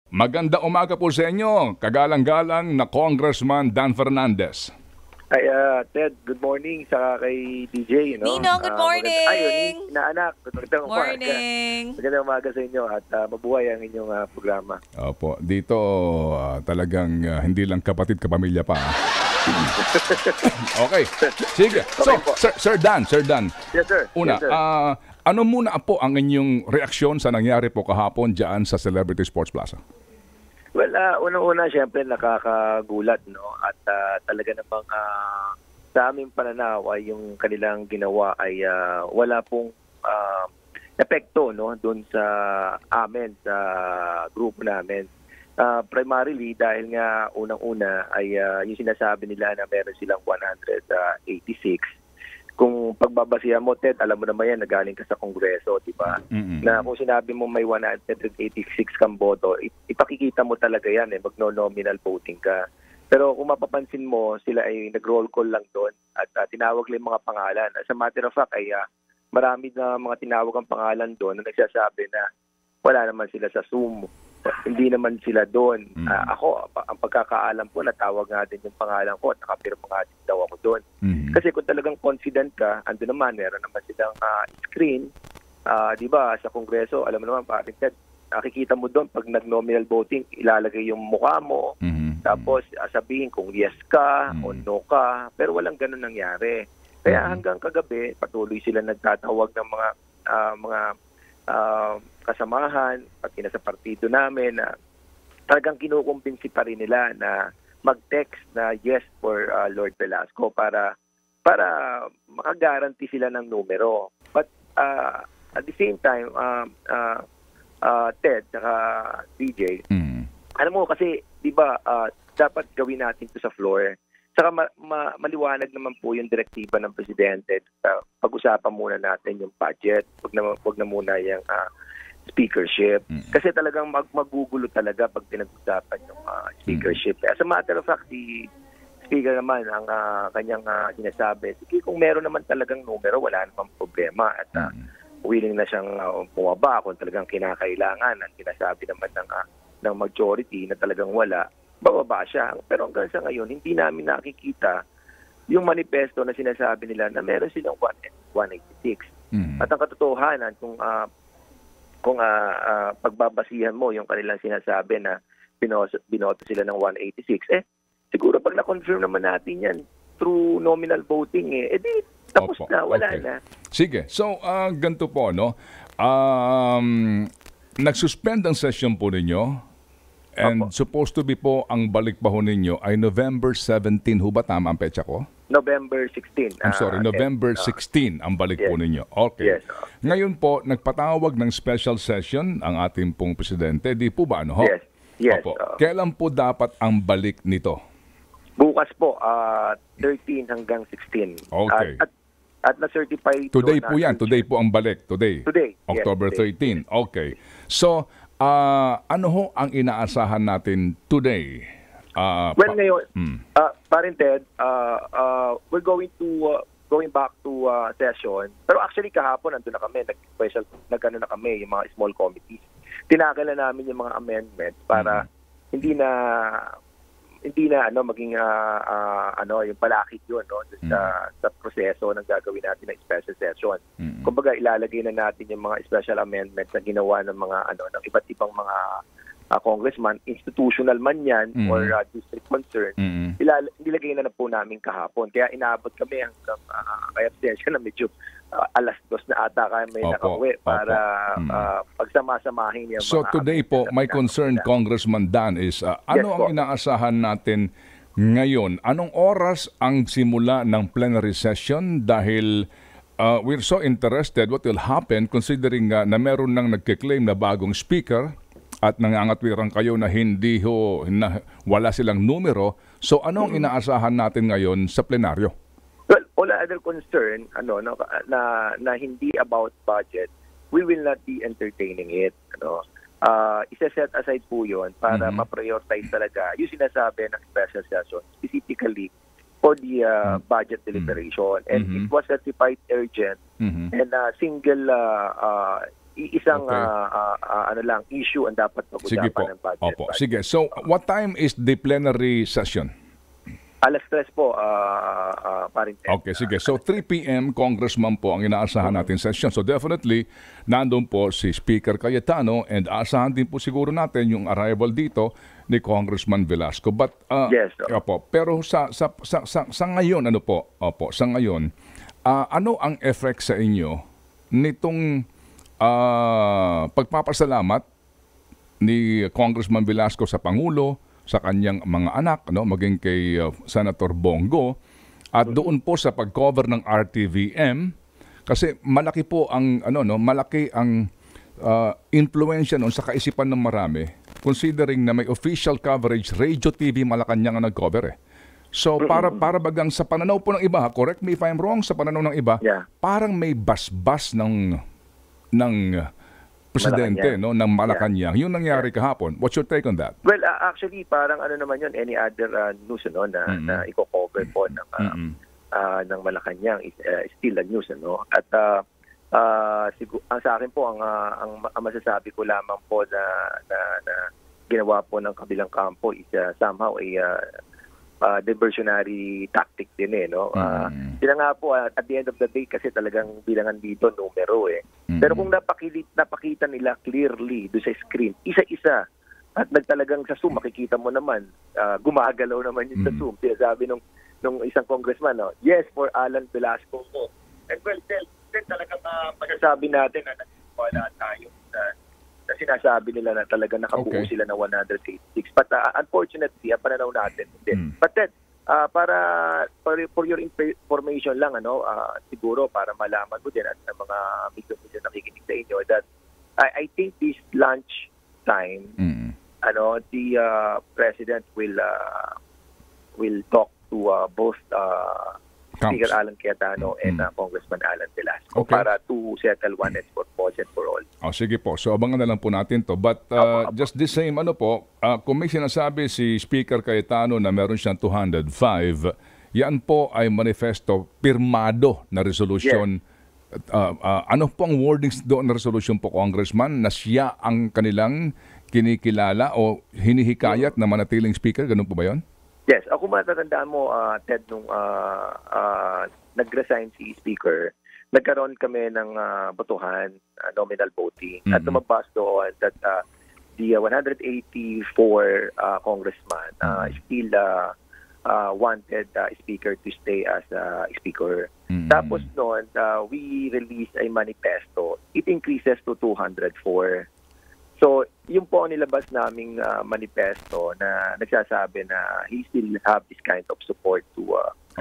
Magandang umaga po sa inyo, kagalang-galang na Congressman Dan Fernandez. Ay, Ted, good morning sa kay DJ, Ninong, good morning! Inaanak, magandang umaga. Morning! Magandang umaga sa inyo at mabuhay ang inyong programa. Opo, dito talagang hindi lang kapatid, kapamilya pa. Okay, sige. So, Sir Dan. Yes, sir. Una, yes, sir. Ano muna po ang inyong reaksyon sa nangyari po kahapon dyan sa Celebrity Sports Plaza? Well, unang-una, syempre nakakagulat, no? At talaga namang sa aming pananaw ay yung kanilang ginawa ay wala pong epekto, no? Doon sa amin, sa grupo namin. Primarily dahil nga unang-una ay yung sinasabi nila na meron silang 186. Kung pagbabasihan mo, Ted, alam mo naman yan, nagaling ka sa Kongreso, di ba? Na kung sinabi mo may 186 kang boto, ipakikita mo talaga yan, magno-nominal voting ka. Pero kung mapapansin mo, sila ay nag-roll call lang doon at tinawag lang mga pangalan. As a matter of fact, ay marami na mga tinawag ang pangalan doon na nagsasabi na wala naman sila sa Zoom. Hindi naman sila doon. Ako, ang pagkakaalam ko, natawag nga din yung pangalan ko at nakapirma nga din daw ako doon. Kasi kung talagang confident ka, ando naman, meron naman silang screen. Di ba, sa Kongreso, alam mo naman, parang nakikita mo doon, pag nag-nominal voting, ilalagay yung mukha mo. Tapos, sabihin kung yes ka o no ka. Pero walang ganun nangyari. Kaya hanggang kagabi, patuloy sila nagtatawag ng mga kasamahan, pati na sa partido namin na talagang kinukumbinsi pa rin nila na mag-text na yes for Lord Velasco para makaguarantee sila ng numero. But at the same time, Ted, saka DJ, alam mo kasi, di ba, dapat gawin natin to sa floor. Saka maliwanag naman po yung direktiba ng Presidente. Pag-usapan muna natin yung budget. Wag na muna yung speakership. Kasi talagang magugulo talaga pag pinag-usapan yung speakership. As a matter of fact, si Speaker naman ang kanyang sinasabi, sige, kung meron naman talagang numero, wala namang problema. At willing na siyang bumaba kung talagang kinakailangan. Ang sinasabi naman ng majority na talagang wala, bababa siya. Pero hanggang sa ngayon, hindi namin nakikita yung manifesto na sinasabi nila na meron silang 186. At ang katotohanan, kung pagbabasihan mo yung kanilang sinasabi na binoto sila ng 186, siguro pag na-confirm naman natin yan through nominal voting, di tapos na, wala na. Sige, so ganito po, no? Nag-suspend ang session po ninyo. And supposed to be po, ang balik pa ho ninyo ay November 17. Ho ba tama ang petsa ko? November 16. I'm sorry, November 16 ang balik po ninyo. Okay. Yes. Ngayon po, nagpatawag ng special session ang ating pong presidente. Di po ba, ano ho? Yes. Opo. Kailan po dapat ang balik nito? Bukas po, 13 hanggang 16. Okay. At na-certify today po yan. Today po ang balik. Today. October yes, 13. Okay. So, ano ho ang inaasahan natin today? Ngayon, parin Ted, we're going back to session. Pero actually kahapon nandun na kami, nagkano na kami yung mga small committees. Tinakil na namin yung mga amendments para hindi na maging yung palakit yun, no, sa proseso ng gagawin natin ng special session. Kumbaga ilalagay na natin yung mga special amendments na ginawa ng mga ng iba't ibang mga congressman, institutional man yan or district concern. Nilagay na po namin kahapon. Kaya inaabot kami hanggang kaya absensya na medyo alas 2 na ata kami nakauwi para pagsama-samahin yung So today po, my concern, Congressman Dan, is ano ang inaasahan natin ngayon? Anong oras ang simula ng plenary session? Dahil we're so interested what will happen considering na meron nang nagkiklaim na bagong speaker at nangangatwiran kayo na wala silang numero. So ano ang inaasahan natin ngayon sa plenaryo? Well, all other concern na hindi about budget, we will not be entertaining it. Isa-set aside po yun para ma-prioritize talaga yung sinasabi ng special session, specifically for the budget deliberation. And it was certified urgent and single isang Okay. ano lang issue ang dapat Sige po. pag-usapan ng budget. Opo. Sige. So, what time is the plenary session? Alas 3 po, parin Ted. Okay, sige. So 3 p.m. Congressman po ang inaasahan natin session. So definitely, nandun po si Speaker Cayetano and aasahan din po siguro natin yung arrival dito ni Congressman Velasco. But Yes, opo, pero sa ngayon sa ngayon, ano ang effect sa inyo nitong pagpapasalamat ni Congressman Velasco sa Pangulo, sa kanyang mga anak, maging kay Senator Bongo, at doon po sa pag-cover ng RTVM, kasi malaki po ang malaki ang influensya noon sa kaisipan ng marami, considering na may official coverage, Radio TV Malacanang ang nag-cover. So para bagang sa pananaw po ng iba, correct me if I'm wrong, sa pananaw ng iba, parang may basbas ng presidente ng Malacanang. Yung nangyari kahapon. What's your take on that? Well, actually, parang ano naman yun, any other news na i-cover po ng Malacanang is still a news. At sa akin po, ang masasabi ko lamang po na ginawa po ng kabilang kampo is somehow diversionary tactic din Sila nga po at the end of the day kasi talagang bilangan dito numero Pero kung napakita nila clearly do sa screen, isa-isa at nagtalagang sa Zoom makikita mo naman gumagalaw naman yung sa Zoom. Sabi nung isang congressman, yes for Alan Velasco po. And well, then talagang pagsasabi natin na wala tayo na sinasabi nila na talaga nakabuo sila na 186. But unfortunately, ang pananaw natin, hindi. But then, for your information lang, siguro para malaman mo din at sa mga amigo mo dyan nakikinig sa inyo, that I think this lunch time, the President will talk to both Speaker Alan Cayetano and Congressman Alan Velasco para to settle one and for all. Sige po. So abangan na lang po natin to. But just the same, kung may sinasabi si Speaker Cayetano na meron siyang 205, yan po ay manifesto pirmado na resolution. Yes. Ano po ang wordings doon na resolution po, Congressman, na siya ang kanilang kinikilala o hinihikayat na manatiling speaker? Ganun po ba yun? Yes, ako matatandaan mo, Ted, nung nag-resign si Speaker, nagkaroon kami ng botohan, nominal voting, at lumabas doon that the 184 congressman still wanted Speaker to stay as Speaker. Tapos noon, we released a manifesto. It increases to 204. So, yung po ang nilabas naming manifesto na nagsasabi na he still have this kind of support to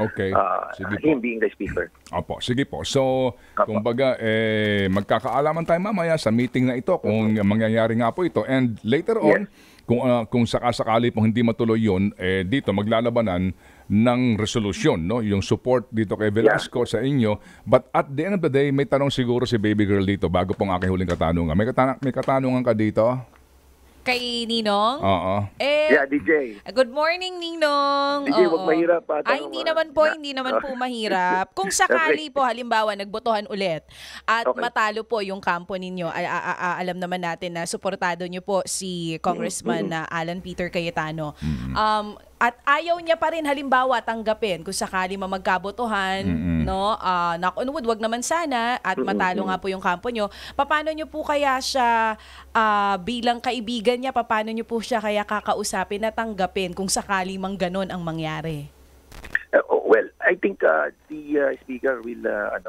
him being the Speaker. Opo, sige po. So, kumbaga, magkakaalaman tayo mamaya sa meeting na ito kung mangyayari nga po ito. And later on, kung sakasakali po hindi matuloy yun, dito maglalabanan ng resolusyon, yung support dito kay Velasco sa inyo. But at the end of the day, may tanong siguro si baby girl dito bago pong aking huling katanungan. May katanungan ka dito? Kay Ninong? Oo. DJ. Good morning, Ninong. DJ, wag mahirap. Hindi naman po mahirap. Kung sakali po, halimbawa, nagbotohan ulit at matalo po yung kampo ninyo, alam naman natin na suportado nyo po si Congressman Alan Peter Cayetano. At ayaw niya pa rin halimbawa tanggapin kung sakali magkabotohan, knock on wood, wag naman sana, at matalo nga po yung kampo nyo. Paano nyo po kaya siya bilang kaibigan niya, paano nyo po siya kaya kakausapin na tanggapin kung sakali mang ganon ang mangyari? Well, I think the Speaker will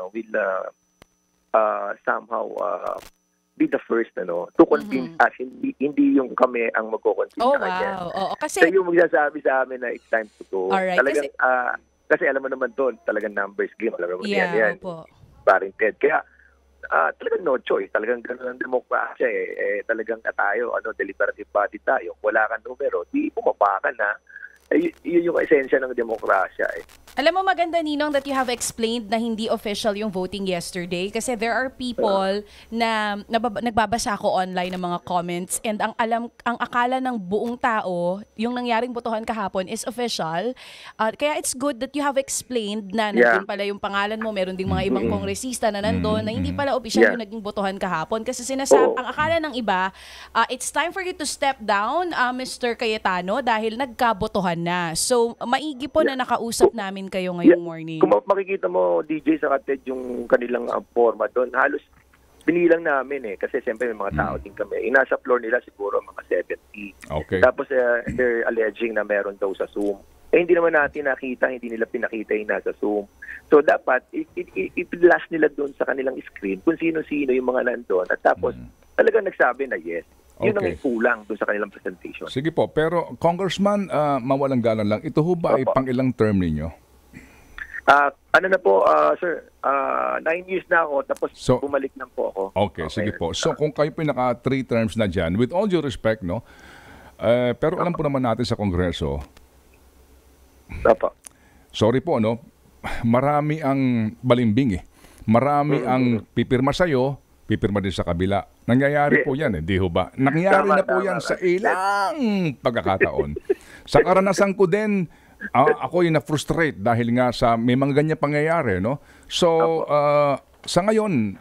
somehow be the first to convince us, hindi yung kami ang magko-convince sa kanya. Kasi yung magsasabi sa amin na it's time to go. Alright, talagang kasi alam mo naman doon, talagang numbers game, alam mo yan. Paring Ted. Kaya talagang no choice, talagang gano'n ang demokrasya talagang tayo, deliberative body tayo. Wala kang numero, di bumaba ka na. Yun yung esensya ng demokrasya eh. Alam mo maganda, Ninong, that you have explained na hindi official yung voting yesterday kasi there are people na nagbabasa ako online ng mga comments and ang akala ng buong tao, yung nangyaring botohan kahapon is official. Kaya it's good that you have explained na nandun pala yung pangalan mo, meron ding mga ibang kongresista na nandun na hindi pala official yung naging botohan kahapon kasi ang akala ng iba, it's time for you to step down, Mr. Cayetano, dahil nagkabotohan na. So, maigi po na nakausap namin kayo ngayong morning. Kung makikita mo, DJ sa Ted, yung kanilang forma doon, halos binilang namin kasi siyempre may mga tao din kami. Nasa floor nila siguro mga 70. Okay. Tapos they're alleging na meron daw sa Zoom. Hindi naman natin nakita, hindi nila pinakita yung nasa Zoom. So dapat i-flash nila doon sa kanilang screen kung sino-sino yung mga nandun. At tapos talagang nagsabi na yes. Yun ang kulang doon sa kanilang presentation. Sige po, pero Congressman, mawalang galang lang, ito ho ba ay pang-ilang term ninyo? Ano na po, sir, 9 years na ako, tapos bumalik na po ako. Okay, sige po. So kung kayo po naka 3 terms na dyan, with all due respect, no? Pero alam po naman natin sa Kongreso, sorry po, no? Marami ang balimbing Marami ang pipirma sa'yo, pipirma din sa kabila. Nangyayari po yan, di ho ba? Nangyayari na po yan sa ilang pagkakataon. Sa karanasan ko din, ako yung na-frustrate dahil nga sa may mga ganyan pangyayari, no? So, sa ngayon,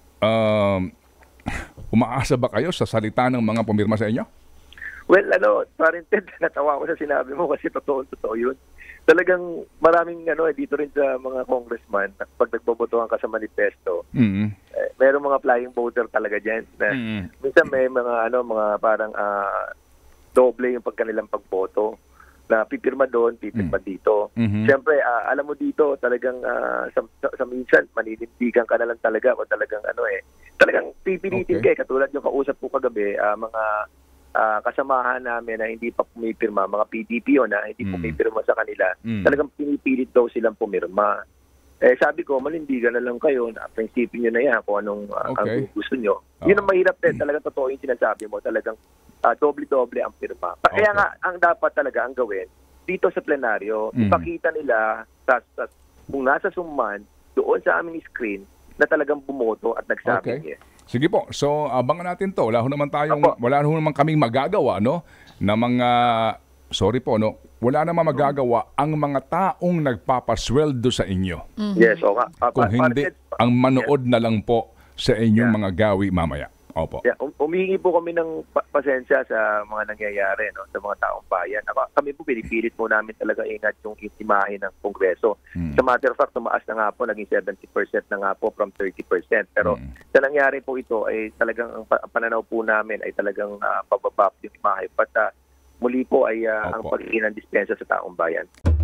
umaasa ba kayo sa salita ng mga pumirma sa inyo? Well, parang Ted, natawa ko sa sinabi mo kasi totoo yun. Talagang maraming dito rin sa mga congressman, pag nagbobotohan ka sa manifesto, merong mga flying voter talaga dyan. Na, minsan may mga parang doble yung pagkanilang pagboto. Na pipirma doon, pipirma dito. Siyempre, alam mo dito, talagang sa minsan, maninindigan ka na lang talaga o talagang talagang pipilitin ka. Katulad yung kausap ko kagabi, mga kasamahan namin na hindi pa pumipirma, mga PDP na hindi pumipirma sa kanila, talagang pinipilit daw silang pumirma. Sabi ko, manindigan na lang kayo, na prinsipyo nyo na yan kung anong ang gusto nyo. Yun ang mahirap din, talagang totoo yung sinasabi mo, talagang doble-doble ang pirma. Kaya nga, ang dapat talaga ang gawin, dito sa plenaryo, ipakita nila kung nasa summan, doon sa aming screen, na talagang bumoto at nagsabi niya. Sige po. So, abangan natin to. Wala ho naman kaming magagawa, no? Na mga, sorry po, no? Wala naman magagawa ang mga taong nagpapasweldo sa inyo. Yes, kung hindi, ang manood na lang po sa inyong mga gawi mamaya. Opo. Yeah, umihingi po kami ng pasensya sa mga nangyayari, no, sa mga taong bayan. Kami po pinipilit po namin talaga ingat yung imahe ng Kongreso. Sa matter of fact, tumaas na nga po, naging 70% na nga po from 30%. Pero sa nangyari po ito ay talagang ang pananaw po namin ay talagang pababa yung imahe. But muli po ay ang pagiging ng dispensa sa taong bayan.